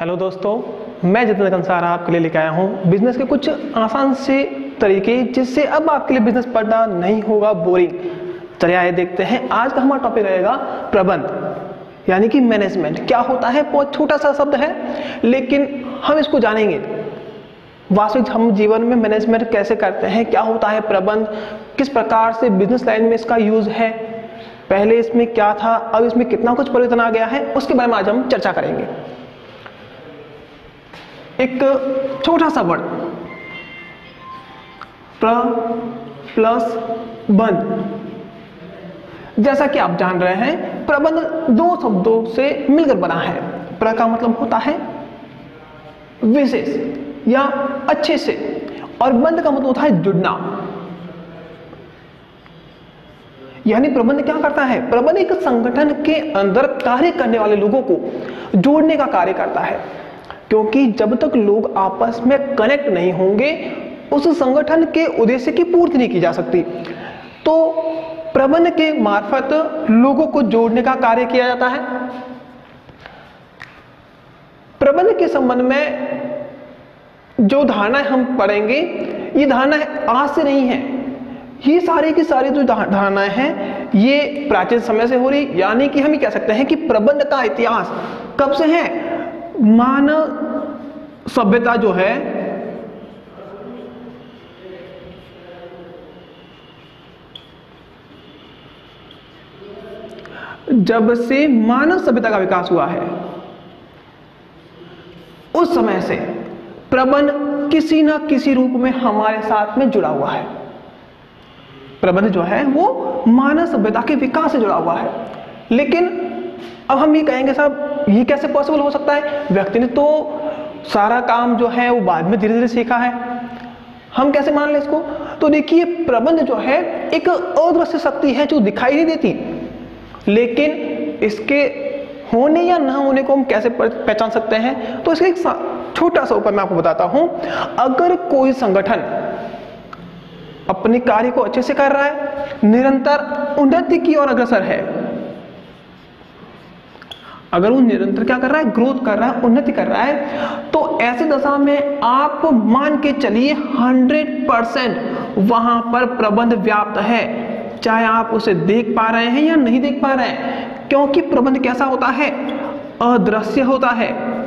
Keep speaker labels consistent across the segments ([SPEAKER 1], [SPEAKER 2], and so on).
[SPEAKER 1] Hello दोस्तों, मैं जितेंद्र कंसारा आपके लिए लेकर आया हूँ बिजनेस के कुछ आसान से तरीके जिससे अब आपके लिए बिजनेस पढ़ना नहीं होगा बोरिंग। चलिए आइए देखते हैं। आज का हमारा टॉपिक रहेगा प्रबंध यानी कि मैनेजमेंट। क्या होता है? बहुत छोटा सा शब्द है लेकिन हम इसको जानेंगे। वास्तविक हम जीवन में मैनेजमेंट कैसे करते हैं, क्या होता है प्रबंध, किस प्रकार से बिजनेस लाइन में इसका यूज है, पहले इसमें क्या था, अब इसमें कितना कुछ परिवर्तन आ गया है, उसके बारे में आज हम चर्चा करेंगे। एक छोटा सा वर्ड प्लस बंध, जैसा कि आप जान रहे हैं प्रबंध दो शब्दों से मिलकर बना है। प्र का मतलब होता है विशेष या अच्छे से, और बंध का मतलब होता है जुड़ना। यानी प्रबंध क्या करता है? प्रबंध एक संगठन के अंदर कार्य करने वाले लोगों को जोड़ने का कार्य करता है, क्योंकि जब तक लोग आपस में कनेक्ट नहीं होंगे उस संगठन के उद्देश्य की पूर्ति नहीं की जा सकती। तो प्रबंध के मार्फत लोगों को जोड़ने का कार्य किया जाता है। प्रबंध के संबंध में जो धारणाएं हम पढ़ेंगे, ये धारणाएं आज से नहीं है। ये सारी की सारी जो धारणाएं हैं ये प्राचीन समय से हो रही, यानी कि हम ये कह सकते हैं कि प्रबंध का इतिहास कब से है? मानव सभ्यता जो है जब से मानव सभ्यता का विकास हुआ है उस समय से प्रबंध किसी न किसी रूप में हमारे साथ में जुड़ा हुआ है। प्रबंध जो है वो मानव सभ्यता के विकास से जुड़ा हुआ है। लेकिन अब हम ये कहेंगे साहब ये कैसे पॉसिबल हो सकता है? व्यक्ति ने तो सारा काम जो है वो बाद में धीरे धीरे सीखा है, हम कैसे मान लें इसको? तो देखिए प्रबंध जो है एक अदृश्य शक्ति है जो दिखाई नहीं देती, लेकिन इसके होने या ना होने को हम कैसे पहचान सकते हैं? तो इसका एक छोटा सा उपाय मैं आपको बताता हूं। अगर कोई संगठन अपने कार्य को अच्छे से कर रहा है, निरंतर उन्नति की ओर अग्रसर है, अगर वो निरंतर क्या कर रहा है? ग्रोथ कर रहा है, उन्नति कर रहा है, तो ऐसी दशा में आप मान के चलिए 100% वहां पर प्रबंध व्याप्त है, चाहे आप उसे देख पा रहे हैं या नहीं देख पा रहे हैं। क्योंकि प्रबंध कैसा होता है? अदृश्य होता है।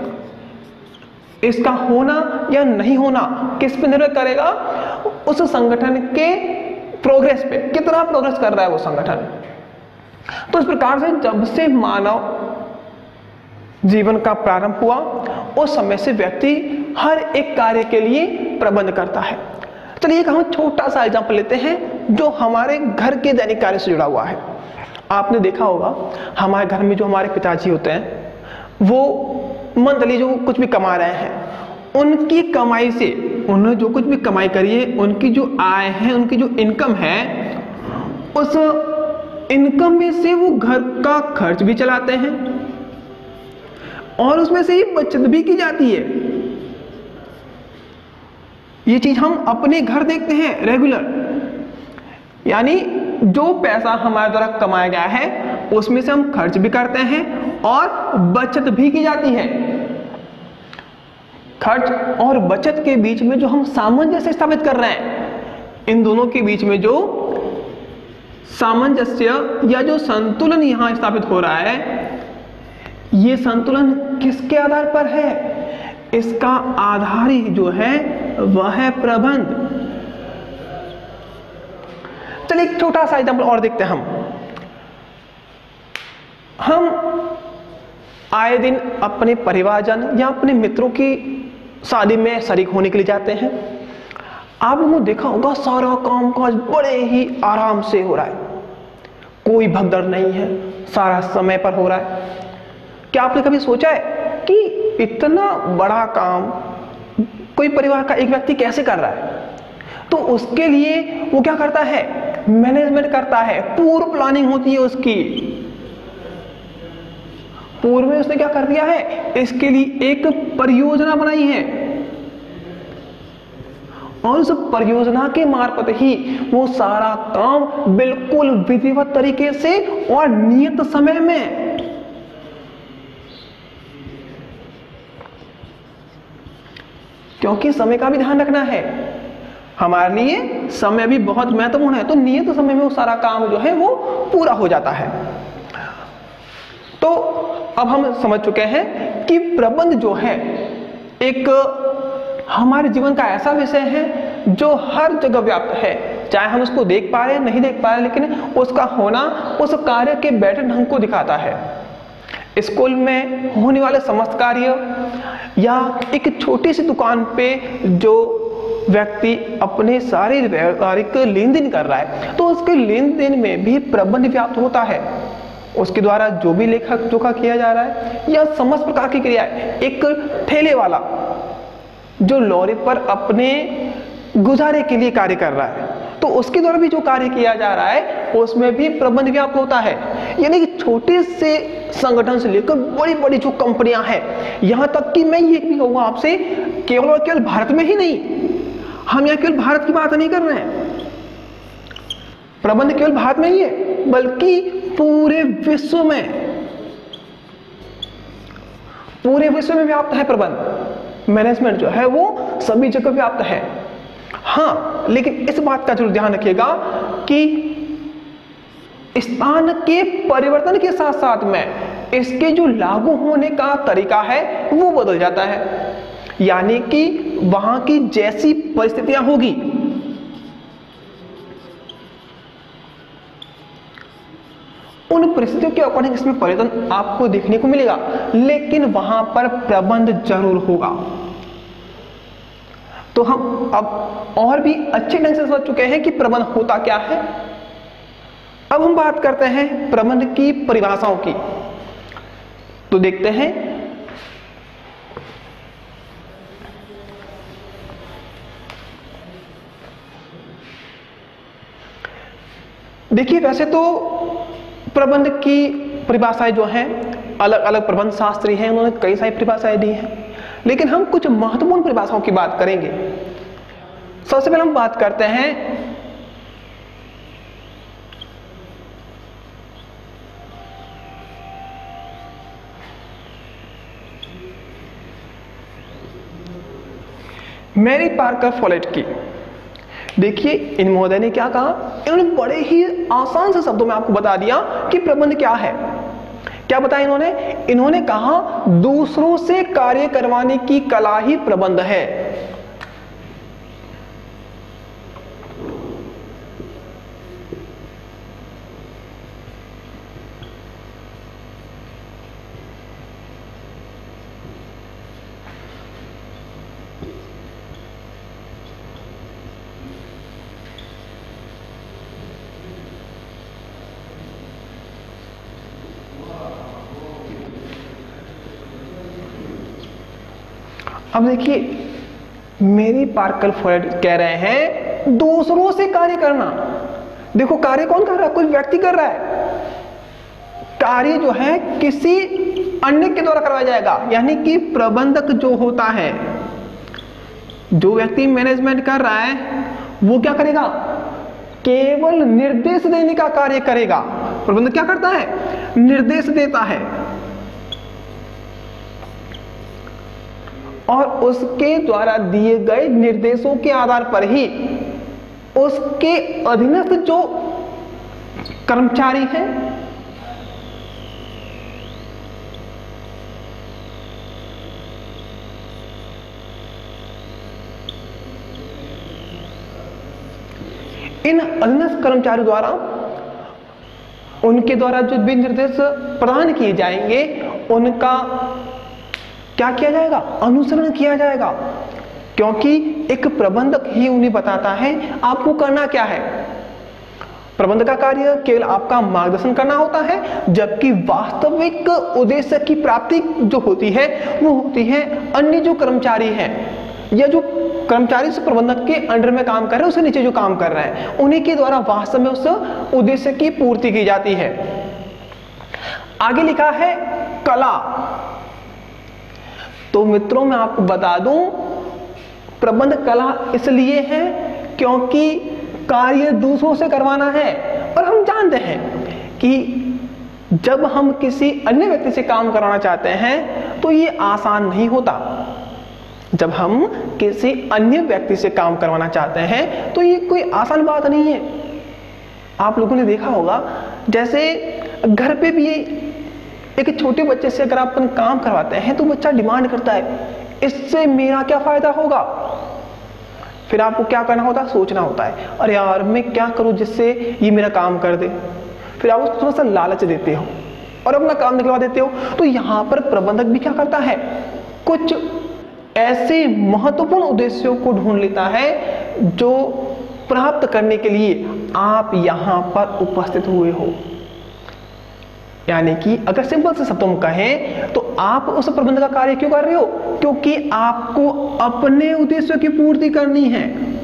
[SPEAKER 1] इसका होना या नहीं होना किस पे निर्भर करेगा? उस संगठन के प्रोग्रेस पे, कितना प्रोग्रेस कर रहा है वो संगठन। तो इस प्रकार से जब से मानव जीवन का प्रारंभ हुआ उस समय से व्यक्ति हर एक कार्य के लिए प्रबंध करता है। चलिए एक हम छोटा सा एग्जांपल लेते हैं जो हमारे घर के दैनिक कार्य से जुड़ा हुआ है। आपने देखा होगा हमारे घर में जो हमारे पिताजी होते हैं वो मंथली जो कुछ भी कमा रहे हैं, उनकी कमाई से, उन्होंने जो कुछ भी कमाई करी है, उनकी जो आय है, उनकी जो इनकम है, उस इनकम में से वो घर का खर्च भी चलाते हैं और उसमें से ही बचत भी की जाती है। ये चीज हम अपने घर देखते हैं रेगुलर, यानी जो पैसा हमारे द्वारा कमाया गया है उसमें से हम खर्च भी करते हैं और बचत भी की जाती है। खर्च और बचत के बीच में जो हम सामंजस्य स्थापित कर रहे हैं, इन दोनों के बीच में जो सामंजस्य या जो संतुलन यहां स्थापित हो रहा है, ये संतुलन किसके आधार पर है? इसका आधार ही जो है वह है प्रबंध। चलिए एक छोटा सा एग्जांपल और देखते हैं। हम आए दिन अपने परिवारजन या अपने मित्रों की शादी में शरीक होने के लिए जाते हैं। आप लोगों ने देखा होगा सारा काम काज बड़े ही आराम से हो रहा है, कोई भगदड़ नहीं है, सारा समय पर हो रहा है। क्या आपने कभी सोचा है कि इतना बड़ा काम कोई परिवार का एक व्यक्ति कैसे कर रहा है? तो उसके लिए वो क्या करता है? मैनेजमेंट करता है, पूर्व प्लानिंग होती है उसकी। पूर्व में उसने क्या कर दिया है? इसके लिए एक परियोजना बनाई है और उस परियोजना के मार्फत ही वो सारा काम बिल्कुल विधिवत तरीके से और नियत समय में क्योंकि समय का भी ध्यान रखना है, हमारे लिए समय भी बहुत महत्वपूर्ण है। तो नियत समय में वो सारा काम जो है वो पूरा हो जाता है। तो अब हम समझ चुके हैं कि प्रबंध जो है एक हमारे जीवन का ऐसा विषय है जो हर जगह व्याप्त है, चाहे हम उसको देख पा रहे हैं नहीं देख पा रहे, लेकिन उसका होना उस कार्य के बेटर ढंग को दिखाता है। स्कूल में होने वाले समस्त कार्य या एक छोटी सी दुकान पे जो व्यक्ति अपने सारे व्यावहारिक लेन देन कर रहा है, तो उसके लेन देन में भी प्रबंध व्याप्त होता है। उसके द्वारा जो भी लेखा जोखा किया जा रहा है या समस्त प्रकार की क्रियाएं, एक ठेले वाला जो लॉरी पर अपने गुजारे के लिए कार्य कर रहा है, तो उसके द्वारा भी जो कार्य किया जा रहा है उसमें भी प्रबंध व्याप्त होता है। यानी कि छोटे से संगठन से लेकर बड़ी बड़ी जो कंपनियां हैं, यहां तक कि मैं ये भी कहूंगा आपसे, केवल और केवल भारत में ही नहीं, हम यहाँ केवल भारत की बात नहीं कर रहे हैं, प्रबंध केवल भारत में ही है, बल्कि पूरे विश्व में व्याप्त है। प्रबंध मैनेजमेंट जो है वो सभी जगह व्याप्त है। हाँ, लेकिन इस बात का जरूर ध्यान रखिएगा कि स्थान के परिवर्तन के साथ साथ में इसके जो लागू होने का तरीका है वो बदल जाता है। यानी कि वहां की जैसी परिस्थितियां होगी, उन परिस्थितियों के अकॉर्डिंग इसमें परिवर्तन आपको देखने को मिलेगा, लेकिन वहां पर प्रबंध जरूर होगा। तो हम अब और भी अच्छे ढंग से समझ चुके हैं कि प्रबंध होता क्या है। अब हम बात करते हैं प्रबंध की परिभाषाओं की। तो देखते हैं, देखिए वैसे तो प्रबंध की परिभाषाएं जो हैं, अलग अलग प्रबंध शास्त्री हैं, उन्होंने कई सारी परिभाषाएं दी हैं, लेकिन हम कुछ महत्वपूर्ण परिभाषाओं की बात करेंगे। सबसे पहले हम बात करते हैं मैरी पार्कर फोलेट की। देखिए इन महोदय ने क्या कहा, इन्होंने बड़े ही आसान से शब्दों में आपको बता दिया कि प्रबंध क्या है। क्या बताया इन्होंने कहा दूसरों से कार्य करवाने की कला ही प्रबंध है। अब देखिए मेरी पार्कर फोलेट कह रहे हैं दूसरों से कार्य करना। देखो कार्य कौन कर रहा है, कोई व्यक्ति कर रहा है, कार्य जो है किसी अन्य के द्वारा करवाया जाएगा। यानी कि प्रबंधक जो होता है, जो व्यक्ति मैनेजमेंट कर रहा है, वो क्या करेगा, केवल निर्देश देने का कार्य करेगा। प्रबंधक क्या करता है, निर्देश देता है, और उसके द्वारा दिए गए निर्देशों के आधार पर ही उसके अधीनस्थ जो कर्मचारी हैं इन अधीनस्थ कर्मचारियों द्वारा उनके द्वारा जो भी निर्देश प्रदान किए जाएंगे उनका क्या किया जाएगा, अनुसरण किया जाएगा। क्योंकि एक प्रबंधक ही उन्हें बताता है आपको करना क्या है। प्रबंधक का कार्य केवल आपका मार्गदर्शन करना होता है, जबकि वास्तविक उद्देश्य की प्राप्ति जो होती है वो होती है अन्य जो कर्मचारी हैं या जो कर्मचारी उस प्रबंधक के अंडर में काम कर रहे हैं, उसके नीचे जो काम कर रहे हैं, उन्हीं के द्वारा वास्तव में उस उद्देश्य की पूर्ति की जाती है। आगे लिखा है कला। तो मित्रों मैं आपको बता दूं प्रबंध कला इसलिए है क्योंकि कार्य दूसरों से करवाना है, और हम जानते हैं कि जब हम किसी अन्य व्यक्ति से काम कराना चाहते हैं तो ये आसान नहीं होता। जब हम किसी अन्य व्यक्ति से काम करवाना चाहते हैं तो ये कोई आसान बात नहीं है। आप लोगों ने देखा होगा, जैसे घर पे भी एक छोटे बच्चे से अगर आप अपन काम करवाते हैं तो बच्चा डिमांड करता है, इससे मेरा क्या फायदा होगा। फिर आपको क्या करना होता है, सोचना होता है, अरे यार मैं क्या करूं जिससे ये मेरा काम कर दे। फिर आप उसको थोड़ा सा लालच देते हो और अपना काम निकलवा देते हो। तो यहां पर प्रबंधक भी क्या करता है, कुछ ऐसे महत्वपूर्ण उद्देश्यों को ढूंढ लेता है जो प्राप्त करने के लिए आप यहां पर उपस्थित हुए हो। यानी कि अगर सिंपल से शब्दों में कहें तो आप उस प्रबंध का कार्य क्यों कर रहे हो, क्योंकि आपको अपने उद्देश्यों की पूर्ति करनी है।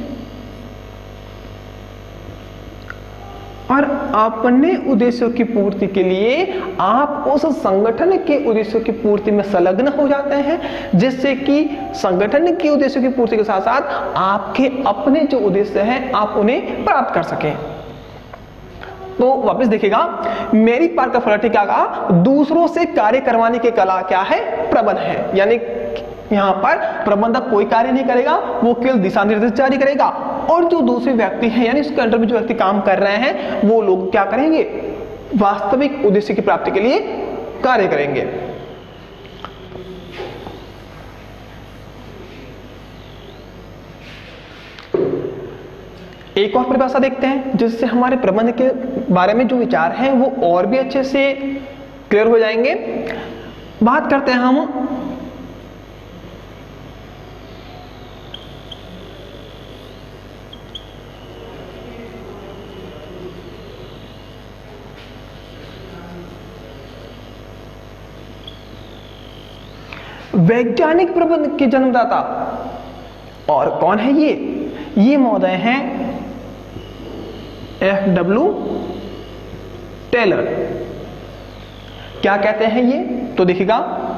[SPEAKER 1] और अपने उद्देश्यों की पूर्ति के लिए आप उस संगठन के उद्देश्यों की पूर्ति में संलग्न हो जाते हैं, जिससे कि संगठन के उद्देश्यों की पूर्ति के साथ साथ आपके अपने जो उद्देश्य हैं आप उन्हें प्राप्त कर सकें। तो वापस देखिएगा, मेरी पार्करफ्लर्टी क्या कहा, दूसरों से कार्य करवाने की कला क्या है, प्रबंध है। यानी यहां पर प्रबंधक कोई कार्य नहीं करेगा, वो केवल दिशा निर्देश जारी करेगा और जो दूसरे व्यक्ति हैं यानी उसके अंडर में जो व्यक्ति काम कर रहे हैं वो लोग क्या करेंगे, वास्तविक उद्देश्य की प्राप्ति के लिए कार्य करेंगे। एक और परिभाषा देखते हैं जिससे हमारे प्रबंध के बारे में जो विचार हैं वो और भी अच्छे से क्लियर हो जाएंगे। बात करते हैं हम वैज्ञानिक प्रबंध के जन्मदाता। और कौन है ये महोदय हैं F.W. टेलर। क्या कहते हैं ये, तो देखिएगा,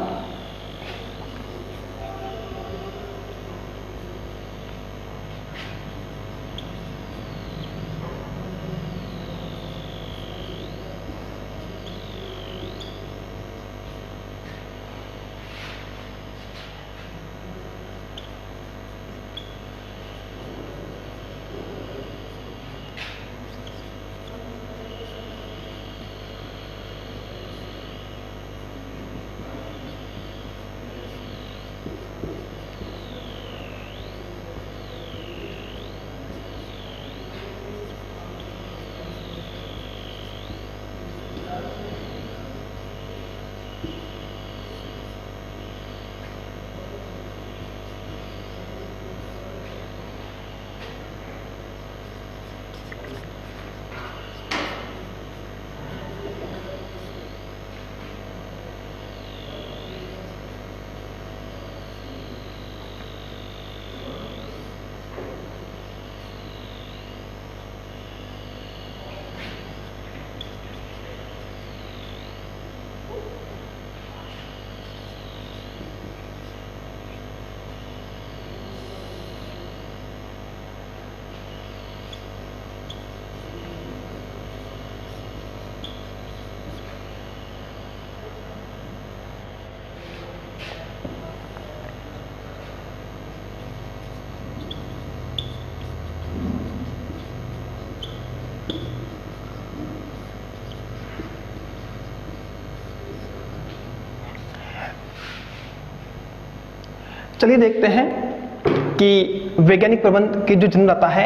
[SPEAKER 1] चलिए देखते हैं कि वैज्ञानिक प्रबंध की जो जन्मदाता है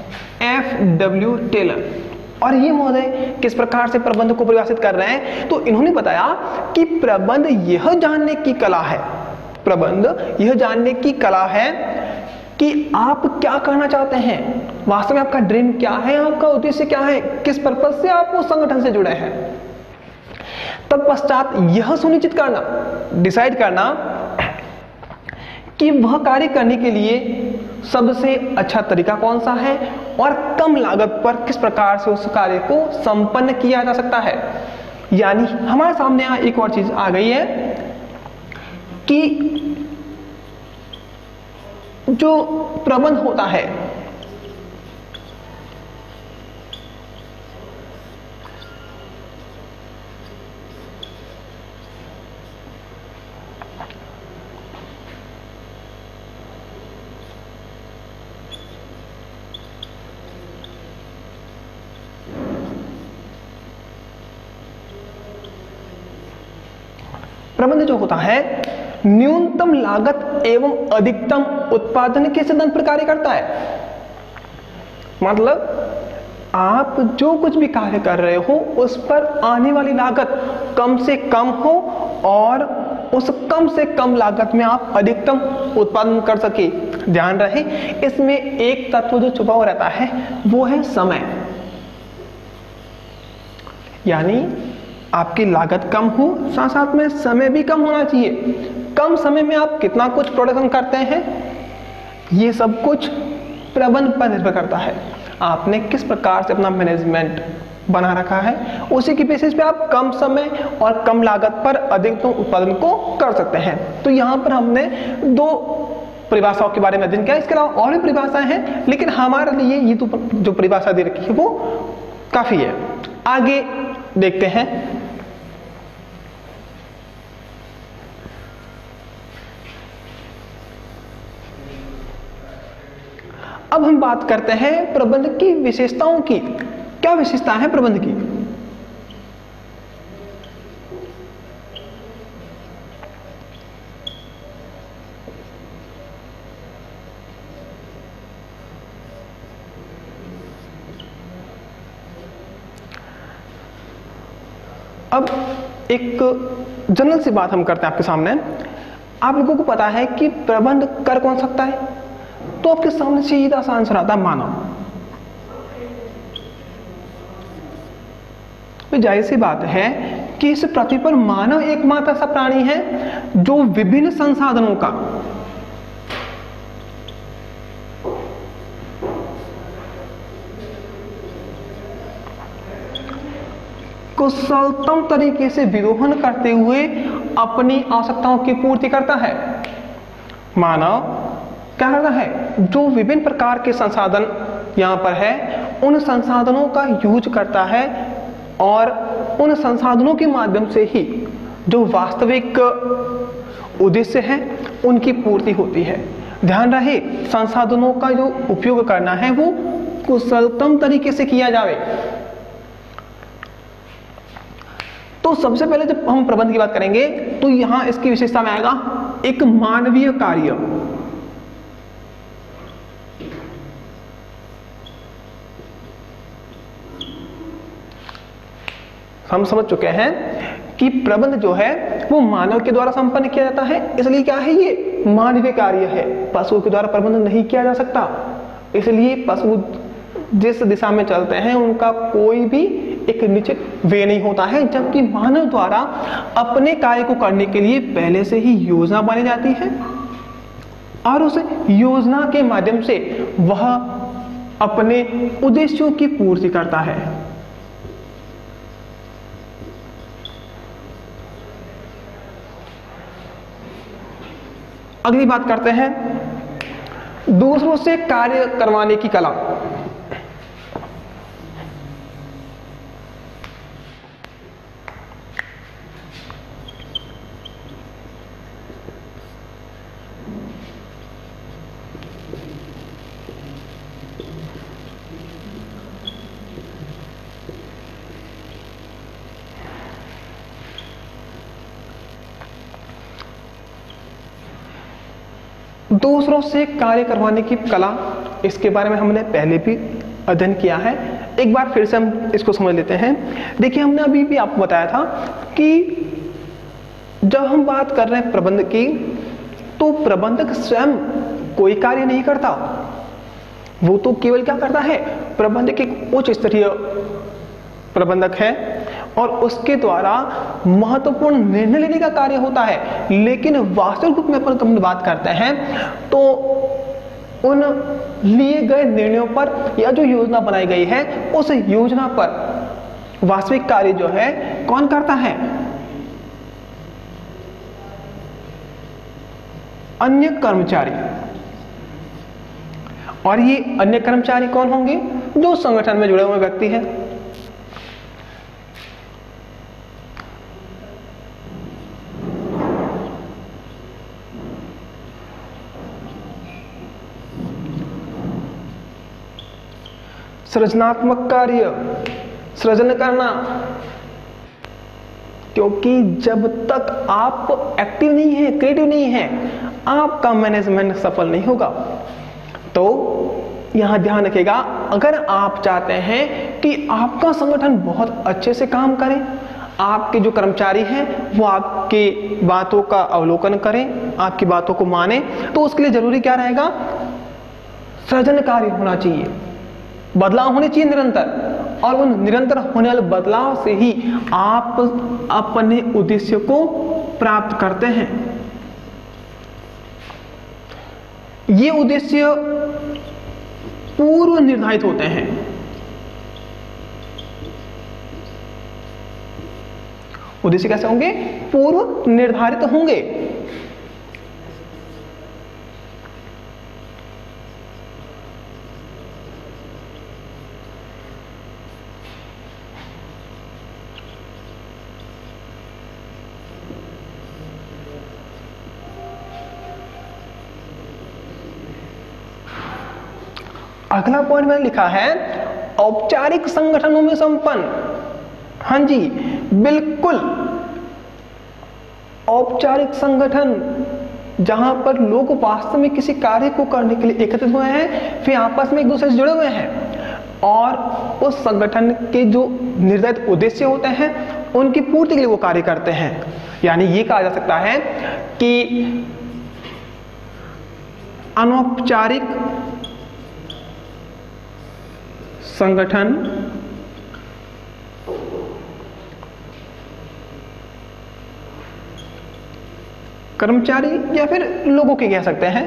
[SPEAKER 1] F.W. टेलर, और ये महोदय किस प्रकार से प्रबंध को परिभाषित कर रहे हैं। तो इन्होंने बताया कि प्रबंध यह जानने की कला है, प्रबंध यह जानने की कला है कि आप क्या करना चाहते हैं, वास्तव में आपका ड्रीम क्या है, आपका उद्देश्य क्या है, किस पर्पज से आप उस संगठन से जुड़े हैं। तत्पश्चात यह सुनिश्चित करना, डिसाइड करना कि वह कार्य करने के लिए सबसे अच्छा तरीका कौन सा है और कम लागत पर किस प्रकार से उस कार्य को संपन्न किया जा सकता है। यानी हमारे सामने यहाँ एक और चीज आ गई है कि जो प्रबंध होता है प्रबंध जो होता है न्यूनतम लागत एवं अधिकतम उत्पादन के सिद्धांत पर कार्य करता है। मतलब आप जो कुछ भी कार्य कर रहे हो उस पर आने वाली लागत कम से कम हो और उस कम से कम लागत में आप अधिकतम उत्पादन कर सके। ध्यान रहे इसमें एक तत्व जो छुपा हुआ रहता है वो है समय। यानी आपकी लागत कम हो, साथ साथ में समय भी कम होना चाहिए। कम समय में आप कितना कुछ प्रोडक्शन करते हैं, ये सब कुछ प्रबंध पर निर्भर करता है। आपने किस प्रकार से अपना मैनेजमेंट बना रखा है, उसी की बेसिस पे आप कम समय और कम लागत पर अधिकतम उत्पादन को कर सकते हैं। तो यहाँ पर हमने दो परिभाषाओं के बारे में अध्ययन किया, इसके अलावा और भी परिभाषाएं हैं, लेकिन हमारे लिए ये तो जो परिभाषा दे रखी है वो काफी है। आगे देखते हैं। अब हम बात करते हैं प्रबंध की विशेषताओं की। क्या विशेषता है प्रबंध की? अब एक जनरल सी बात हम करते हैं आपके सामने। आप लोगों को पता है कि प्रबंध कर कौन सकता है? तो आपके सामने सीधा सा आंसर आता है मानव। तो जाहिर सी बात है कि इस पृथ्वी पर मानव एकमात्र ऐसा प्राणी है जो विभिन्न संसाधनों का कुशलतम तरीके से विरोहन करते हुए अपनी आवश्यकताओं की पूर्ति करता है। मानव क्या करता है? जो विभिन्न प्रकार के संसाधन यहां पर है उन संसाधनों का यूज करता है और उन संसाधनों के माध्यम से ही जो वास्तविक उद्देश्य है उनकी पूर्ति होती है। ध्यान रहे संसाधनों का जो उपयोग करना है वो कुशलतम तरीके से किया जाए। तो सबसे पहले जब हम प्रबंध की बात करेंगे तो यहां इसकी विशेषता में आएगा एक मानवीय कार्य। हम समझ चुके हैं कि प्रबंध जो है वो मानव के द्वारा संपन्न किया जाता है, इसलिए क्या है ये मानवीय कार्य है। पशुओं के द्वारा प्रबंध नहीं किया जा सकता, इसलिए पशु जिस दिशा में चलते हैं उनका कोई भी एक निश्चित वे नहीं होता है, जबकि मानव द्वारा अपने कार्य को करने के लिए पहले से ही योजना बनाई जाती है और उस योजना के माध्यम से वह अपने उद्देश्यों की पूर्ति करता है। अगली बात करते हैं दूसरों से कार्य करवाने की कला। दूसरों से कार्य करवाने की कला, इसके बारे में हमने पहले भी अध्ययन किया है। एक बार फिर से हम इसको समझ लेते हैं। देखिए हमने अभी भी आपको बताया था कि जब हम बात कर रहे हैं प्रबंधक की, तो प्रबंधक स्वयं कोई कार्य नहीं करता, वो तो केवल क्या करता है, प्रबंधक एक उच्च स्तरीय प्रबंधक है और उसके द्वारा महत्वपूर्ण निर्णय लेने का कार्य होता है। लेकिन वास्तविक रूप में अपन बात करते हैं तो उन लिए गए निर्णयों पर या जो योजना बनाई गई है उस योजना पर वास्तविक कार्य जो है कौन करता है? अन्य कर्मचारी। और ये अन्य कर्मचारी कौन होंगे? जो संगठन में जुड़े हुए व्यक्ति हैं। सृजनात्मक कार्य, सृजन करना, क्योंकि जब तक आप एक्टिव नहीं है, क्रिएटिव नहीं है, आपका मैनेजमेंट सफल नहीं होगा। तो यहां ध्यान रखिएगा, अगर आप चाहते हैं कि आपका संगठन बहुत अच्छे से काम करे, आपके जो कर्मचारी हैं वो आपकी बातों का अवलोकन करें, आपकी बातों को माने, तो उसके लिए जरूरी क्या रहेगा? सृजनकारी होना चाहिए, बदलाव होने चाहिए निरंतर, और उन निरंतर होने वाले बदलाव से ही आप अपने उद्देश्य को प्राप्त करते हैं। ये उद्देश्य पूर्व निर्धारित होते हैं। उद्देश्य कैसे होंगे? पूर्व निर्धारित होंगे। अगला पॉइंट मैंने लिखा है औपचारिक संगठनों में संपन्न। हाँ जी, बिल्कुल, औपचारिक संगठन जहां पर लोग वास्तव में किसी कार्य को करने के लिए एकत्रित हुए हैं, फिर आपस में एक दूसरे से जुड़े हुए हैं, और उस संगठन के जो निर्धारित उद्देश्य होते हैं उनकी पूर्ति के लिए वो कार्य करते हैं। यानी ये कहा जा सकता है कि अनौपचारिक संगठन कर्मचारी या फिर लोगों के कह सकते हैं,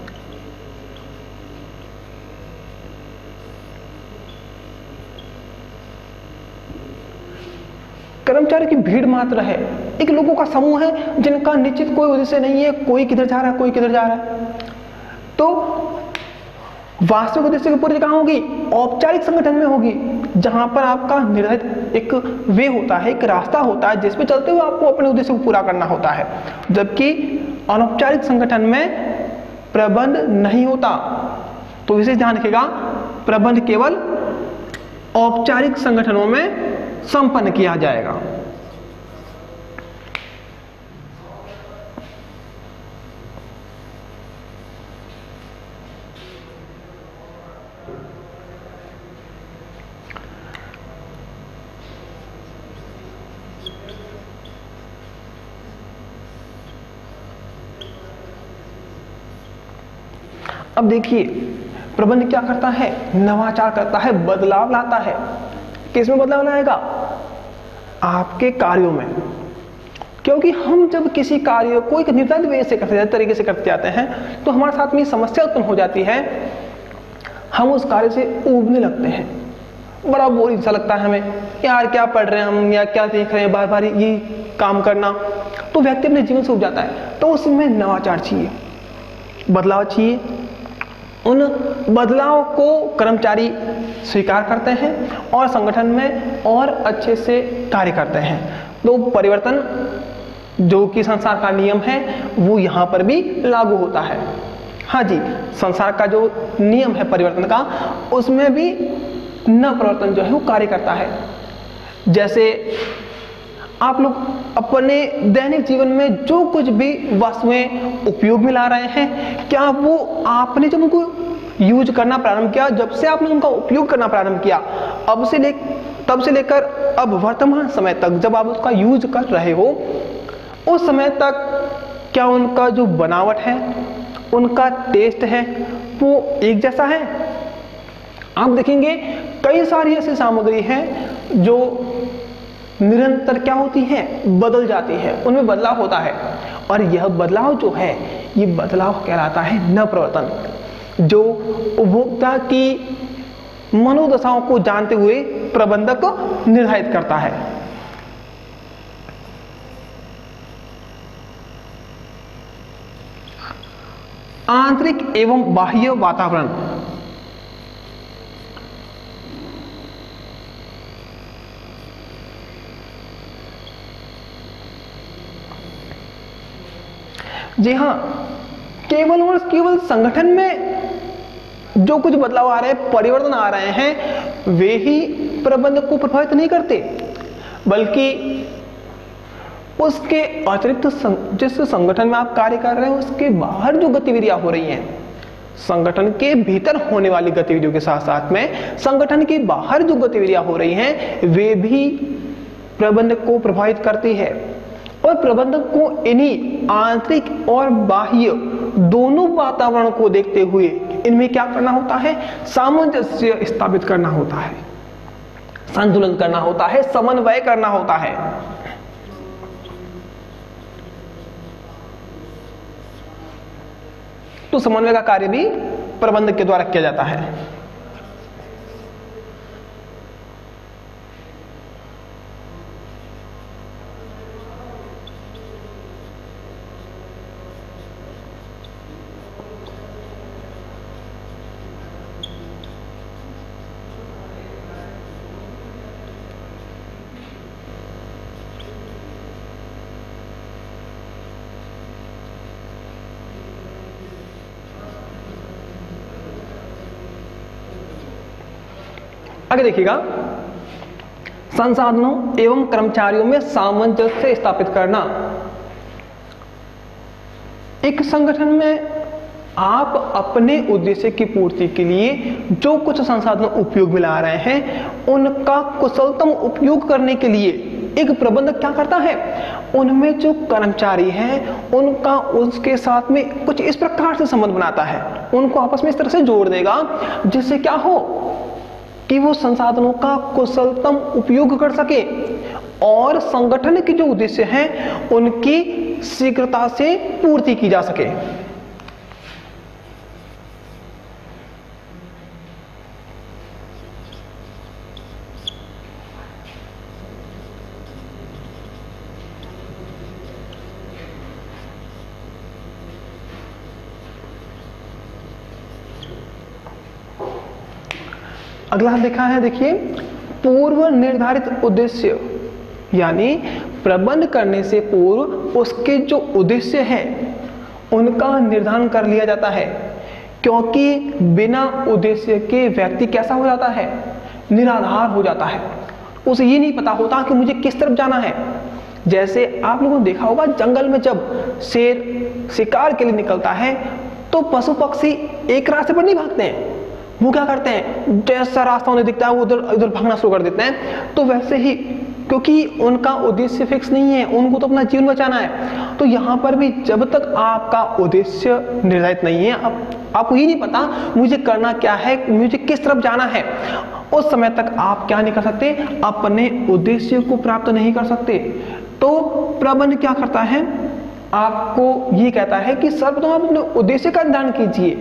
[SPEAKER 1] कर्मचारी की भीड़ मात्र है, एक लोगों का समूह है जिनका निश्चित कोई उद्देश्य नहीं है, कोई किधर जा रहा है, कोई किधर जा रहा है। तो वास्तविक उद्देश्य की पूर्ति कहां होगी? औपचारिक संगठन में होगी, जहां पर आपका निर्धारित एक वे होता है, एक रास्ता होता है जिसपे चलते हुए आपको अपने उद्देश्य को पूरा करना होता है। जबकि अनौपचारिक संगठन में प्रबंध नहीं होता। तो विशेष ध्यान रखिएगा, प्रबंध केवल औपचारिक संगठनों में संपन्न किया जाएगा। अब देखिए, प्रबंध क्या करता है? नवाचार करता है, बदलाव लाता है। किसमें बदलाव लाएगा? आपके कार्यों में। क्योंकि हम जब किसी कार्य को एक निर्धारित वे से करते तरीके से करते जाते हैं तो हमारे साथ में समस्या उत्पन्न हो जाती है, हम उस कार्य से ऊबने लगते हैं, बड़ा बोरिंग सा लगता है हमें, यार क्या पढ़ रहे हैं हम, या क्या देख रहे हैं, बार बार ये काम करना, तो व्यक्ति अपने जीवन से उब जाता है। तो उसमें नवाचार चाहिए, बदलाव चाहिए। उन बदलाव को कर्मचारी स्वीकार करते हैं और संगठन में और अच्छे से कार्य करते हैं। तो परिवर्तन जो कि संसार का नियम है वो यहाँ पर भी लागू होता है। हाँ जी, संसार का जो नियम है परिवर्तन का, उसमें भी न परिवर्तन जो है वो कार्य करता है। जैसे आप लोग अपने दैनिक जीवन में जो कुछ भी वस्तुएं उपयोग में ला रहे हैं, क्या वो आपने जब उनको यूज करना प्रारंभ किया, जब से आपने उनका उपयोग करना प्रारंभ किया, तब से लेकर अब वर्तमान समय तक जब आप उसका यूज कर रहे हो, उस समय तक क्या उनका जो बनावट है, उनका टेस्ट है, वो एक जैसा है? आप देखेंगे कई सारी ऐसी सामग्री है जो निरंतर क्या होती है? बदल जाती है, उनमें बदलाव होता है। और यह बदलाव जो है, ये बदलाव कहलाता है न परिवर्तन, जो उपभोक्ता की मनोदशाओं को जानते हुए प्रबंधक निर्धारित करता है। आंतरिक एवं बाह्य वातावरण। जी हाँ, केवल और केवल संगठन में जो कुछ बदलाव आ रहे हैं, परिवर्तन आ रहे हैं, वे ही प्रबंधक को प्रभावित नहीं करते, बल्कि उसके अतिरिक्त जिस संगठन में आप कार्य कर रहे हैं उसके बाहर जो गतिविधियां हो रही हैं, संगठन के भीतर होने वाली गतिविधियों के साथ साथ में संगठन के बाहर जो गतिविधियां हो रही हैं वे भी प्रबंधक को प्रभावित करती है। और प्रबंधक को इन्हीं आंतरिक और बाह्य दोनों वातावरण को देखते हुए इनमें क्या करना होता है, सामंजस्य स्थापित करना होता है, संतुलन करना होता है, समन्वय करना होता है। तो समन्वय का कार्य भी प्रबंधक के द्वारा किया जाता है। आगे देखिएगा, संसाधनों एवं कर्मचारियों में सामंजस्य स्थापित करना। एक संगठन में आप अपने उद्देश्य की पूर्ति के लिए जो कुछ संसाधन उपयोग में ला रहे हैं उनका कुशलतम उपयोग करने के लिए एक प्रबंधक क्या करता है, उनमें जो कर्मचारी हैं उनका उसके साथ में कुछ इस प्रकार से संबंध बनाता है, उनको आपस में इस तरह से जोड़ देगा जिससे क्या हो कि वो संसाधनों का कुशलतम उपयोग कर सके और संगठन के जो उद्देश्य हैं उनकी शीघ्रता से पूर्ति की जा सके। अगला देखा है, देखिए, पूर्व निर्धारित उद्देश्य, यानी प्रबंध करने से पूर्व उसके जो उद्देश्य है उनका निर्धारण कर लिया जाता है, क्योंकि बिना उद्देश्य के व्यक्ति कैसा हो जाता है, निराधार हो जाता है। उसे ये नहीं पता होता कि मुझे किस तरफ जाना है। जैसे आप लोगों ने देखा होगा, जंगल में जब शेर शिकार के लिए निकलता है तो पशु पक्षी एक रास्ते पर नहीं भागते हैं, वो क्या करते हैं, जैसा रास्ता उन्हें दिखता है वो उधर उधर भागना शुरू कर देते हैं। तो वैसे ही, क्योंकि उनका उद्देश्य फिक्स नहीं है, उनको तो अपना जीवन बचाना है। तो यहाँ पर भी जब तक आपका उद्देश्य निर्धारित नहीं है, आपको ये नहीं पता मुझे करना क्या है, मुझे किस तरफ जाना है, उस समय तक आप क्या नहीं कर सकते, अपने उद्देश्य को प्राप्त नहीं कर सकते। तो प्रबंध क्या करता है, आपको ये कहता है कि सर्वप्रथम आप अपने उद्देश्य का निर्धारण कीजिए।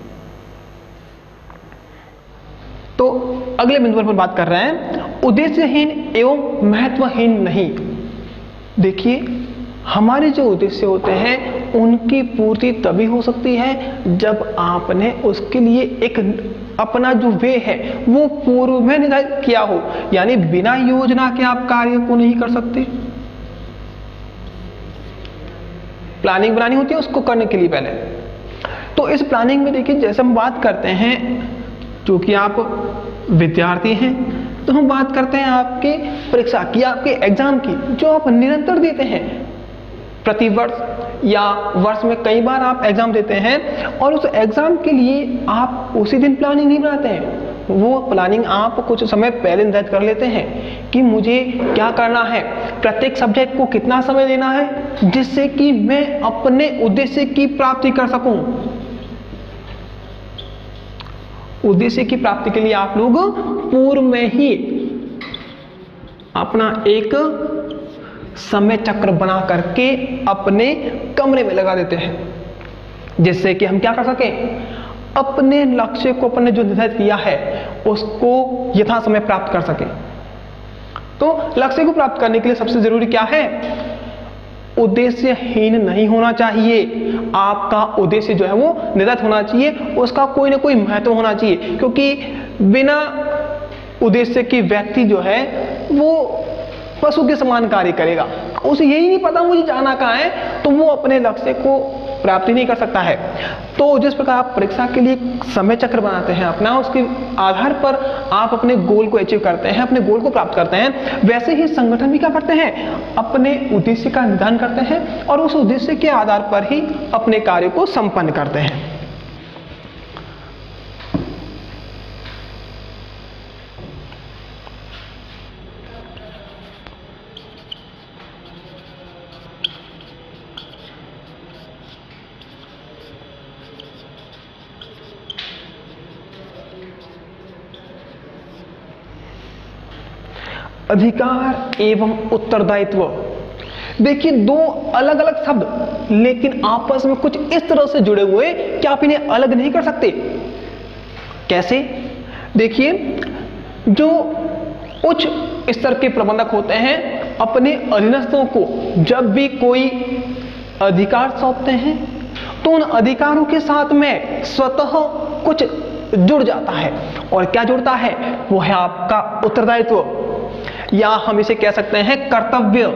[SPEAKER 1] तो अगले बिंदु पर बात कर रहे हैं, उद्देश्यहीन एवं महत्वहीन नहीं। देखिए, हमारे जो उद्देश्य होते हैं उनकी पूर्ति तभी हो सकती है जब आपने उसके लिए एक अपना जो वे है वो पूर्व में निर्धारित किया हो, यानी बिना योजना के आप कार्य को नहीं कर सकते। प्लानिंग बनानी होती है उसको करने के लिए पहले। तो इस प्लानिंग में देखिए, जैसे हम बात करते हैं, क्योंकि आप विद्यार्थी हैं तो हम बात करते हैं आपके परीक्षा की, आपके एग्जाम की, जो आप निरंतर देते हैं प्रतिवर्ष या वर्ष में कई बार आप एग्जाम देते हैं, और उस एग्जाम के लिए आप उसी दिन प्लानिंग नहीं बनाते हैं। वो प्लानिंग आप कुछ समय पहले निर्धारित कर लेते हैं कि मुझे क्या करना है, प्रत्येक सब्जेक्ट को कितना समय देना है जिससे कि मैं अपने उद्देश्य की प्राप्ति कर सकूं। उद्देश्य की प्राप्ति के लिए आप लोग पूर्व में ही अपना एक समय चक्र बना करके अपने कमरे में लगा देते हैं, जिससे कि हम क्या कर सकें, अपने लक्ष्य को अपने जो निर्धारित किया है उसको यथा समय प्राप्त कर सकें। तो लक्ष्य को प्राप्त करने के लिए सबसे जरूरी क्या है, उद्देश्यहीन नहीं होना चाहिए। आपका उद्देश्य जो है वो निर्धारित होना चाहिए, उसका कोई ना कोई महत्व होना चाहिए, क्योंकि बिना उद्देश्य के व्यक्ति जो है वो पशु के समान कार्य करेगा। उसे यही नहीं पता मुझे जाना कहाँ है, तो वो अपने लक्ष्य को प्राप्ति नहीं कर सकता है। तो जिस प्रकार आप परीक्षा के लिए समय चक्र बनाते हैं अपना, उसके आधार पर आप अपने गोल को अचीव करते हैं, अपने गोल को प्राप्त करते हैं, वैसे ही संगठन भी क्या करते हैं, अपने उद्देश्य का निर्धारण करते हैं और उस उद्देश्य के आधार पर ही अपने कार्य को संपन्न करते हैं। अधिकार एवं उत्तरदायित्व, देखिए दो अलग अलग शब्द लेकिन आपस में कुछ इस तरह से जुड़े हुए कि आप इन्हें अलग नहीं कर सकते। कैसे? देखिए, जो उच्च स्तर के प्रबंधक होते हैं अपने अधीनस्थों को जब भी कोई अधिकार सौंपते हैं तो उन अधिकारों के साथ में स्वतः कुछ जुड़ जाता है। और क्या जुड़ता है? वो है आपका उत्तरदायित्व, या हम इसे कह सकते हैं कर्तव्य।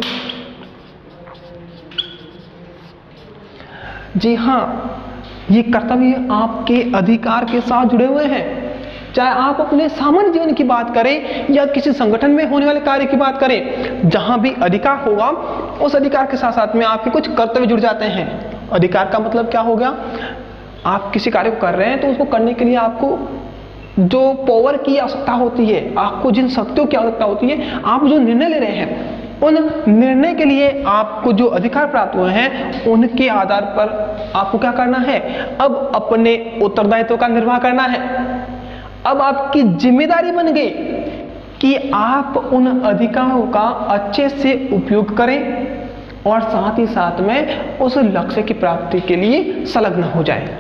[SPEAKER 1] जी हां, ये कर्तव्य आपके अधिकार के साथ जुड़े हुए हैं। चाहे आप अपने सामान्य जीवन की बात करें या किसी संगठन में होने वाले कार्य की बात करें, जहां भी अधिकार होगा उस अधिकार के साथ साथ में आपके कुछ कर्तव्य जुड़ जाते हैं। अधिकार का मतलब क्या हो गया? आप किसी कार्य को कर रहे हैं तो उसको करने के लिए आपको जो पावर की आवश्यकता होती है, आपको जिन शक्तियों की आवश्यकता होती है, आप जो निर्णय ले रहे हैं उन निर्णय के लिए आपको जो अधिकार प्राप्त हुए हैं उनके आधार पर आपको क्या करना है? अब अपने उत्तरदायित्व का निर्वाह करना है। अब आपकी जिम्मेदारी बन गई कि आप उन अधिकारों का अच्छे से उपयोग करें और साथ ही साथ में उस लक्ष्य की प्राप्ति के लिए संलग्न हो जाए।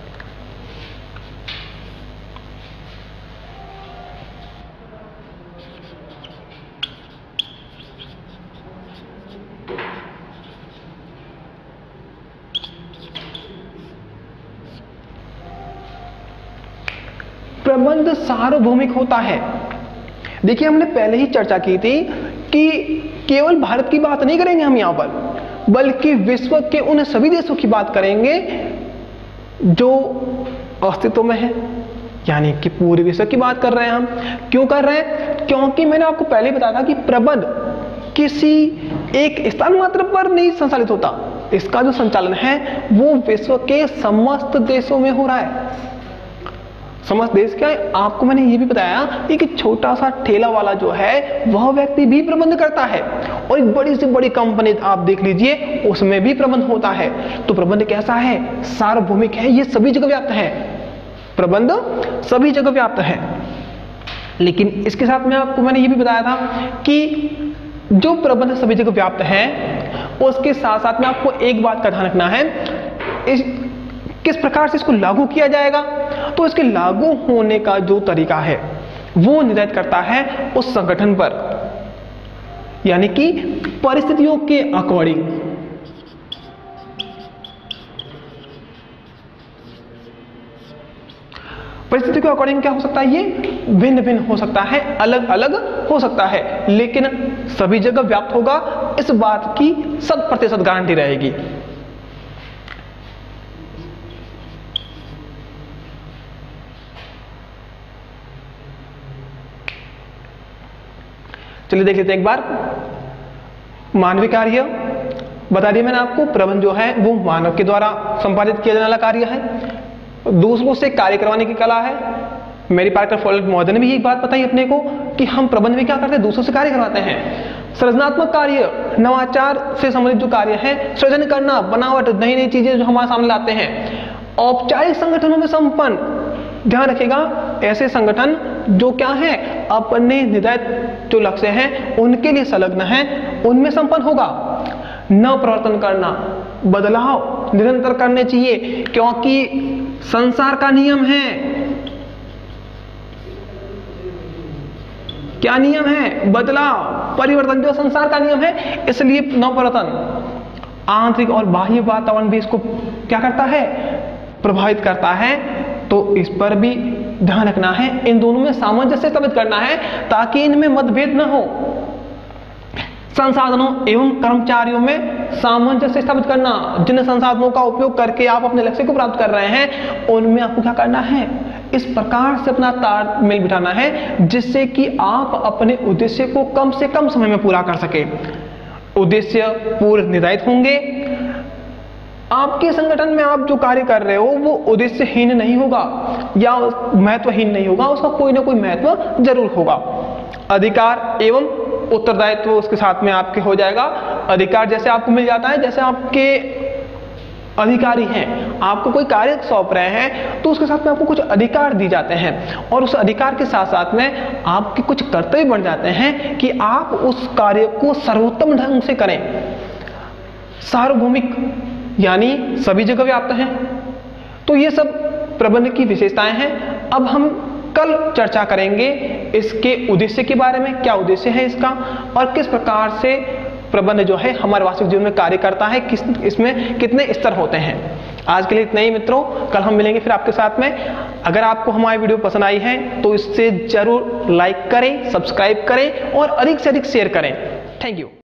[SPEAKER 1] प्रबंध सार्वभौमिक होता है। देखिए, हमने पहले ही चर्चा की थी कि केवल भारत की बात नहीं करेंगे हम यहाँ पर, बल्कि विश्व के उन सभी देशों की बात करेंगे जो अस्तित्व में है, यानी कि पूरे विश्व की बात कर रहे हैं हम। क्यों कर रहे हैं? क्योंकि मैंने आपको पहले ही बताया था कि प्रबंध किसी एक स्थान मात्र पर नहीं संचालित होता, इसका जो संचालन है वो विश्व के समस्त देशों में हो रहा है। समस्त देश क्या है? आपको मैंने ये भी बताया कि एक छोटा सा ठेला वाला जो है वह व्यक्ति भी प्रबंध करता है, और एक बड़ी से बड़ी कंपनी आप देख लीजिए उसमें भी प्रबंध होता है। तो प्रबंध कैसा है? सार्वभौमिक है, ये सभी जगह व्याप्त है। प्रबंध सभी जगह व्याप्त है। लेकिन इसके साथ में आपको मैंने ये भी बताया था कि जो प्रबंध सभी जगह व्याप्त है उसके साथ साथ में आपको एक बात का ध्यान रखना है, किस प्रकार से इसको लागू किया जाएगा। तो इसके लागू होने का जो तरीका है वो निर्धारित करता है उस संगठन पर, यानी कि परिस्थितियों के अकॉर्डिंग। परिस्थिति के अकॉर्डिंग क्या हो सकता है? ये भिन्न भिन्न हो सकता है, अलग अलग हो सकता है, लेकिन सभी जगह व्याप्त होगा, इस बात की 100% गारंटी रहेगी। चलिए देख लेते हैं एक बार। मानवीय कार्य बता दिया मैंने आपको। प्रबंध जो है वो मानव के द्वारा संपादित किया जाने वाला कार्य है। दूसरों से कार्य करवाने की कला है। मेरी पार्कर फॉलोड महोदय ने भी यही बात बताई अपने को कि हम प्रबंध में क्या करते हैं? दूसरों से कार्य करवाते हैं। सृजनात्मक कार्य, नवाचार से संबंधित जो कार्य है, सृजन करना, बनावट, नई नई चीजें जो हमारे सामने लाते हैं। औपचारिक संगठनों में संपन्न, ध्यान रखिएगा, ऐसे संगठन जो क्या है अपने निर्धारित जो लक्ष्य हैं उनके लिए संलग्न है, उनमें संपन्न होगा। न प्रवर्तन करना, बदलाव निरंतर करने चाहिए, क्योंकि संसार का नियम है। क्या नियम है? बदलाव, परिवर्तन जो संसार का नियम है, इसलिए नवपरिवर्तन। आंतरिक और बाह्य वातावरण भी इसको क्या करता है? प्रभावित करता है। तो इस पर भी ध्यान रखना है, इन दोनों में सामंजस्य स्थापित करना है ताकि इनमें मतभेद न हो। संसाधनों एवं कर्मचारियों में सामंजस्य स्थापित करना, जिन संसाधनों का उपयोग करके आप अपने लक्ष्य को प्राप्त कर रहे हैं उनमें आपको क्या करना है, इस प्रकार से अपना तालमेल बिठाना है जिससे कि आप अपने उद्देश्य को कम से कम समय में पूरा कर सके। उद्देश्य पूर्व निर्धारित होंगे। आपके संगठन में आप जो कार्य कर रहे हो वो उद्देश्यहीन नहीं होगा या महत्वहीन नहीं होगा, उसका कोई ना कोई महत्व जरूर होगा। अधिकार एवं उत्तरदायित्व उसके साथ में आपके हो जाएगा। अधिकार जैसे आपको मिल जाता है, जैसे आपके अधिकारी हैं, आपको कोई कार्य सौंप रहे हैं तो उसके साथ में आपको कुछ अधिकार दिए जाते हैं और उस अधिकार के साथ साथ में आपके कुछ कर्तव्य बन जाते हैं कि आप उस कार्य को सर्वोत्तम ढंग से करें। सार्वभौमिक यानी सभी जगह व्याप्त हैं। तो ये सब प्रबंधन की विशेषताएं हैं। अब हम कल चर्चा करेंगे इसके उद्देश्य के बारे में, क्या उद्देश्य है इसका और किस प्रकार से प्रबंध जो है हमारे वास्तविक जीवन में कार्य करता है, इसमें कितने स्तर होते हैं। आज के लिए इतना ही मित्रों, कल हम मिलेंगे फिर आपके साथ में। अगर आपको हमारी वीडियो पसंद आई है तो इससे जरूर लाइक करें, सब्सक्राइब करें और अधिक से अधिक शेयर करें। Thank you.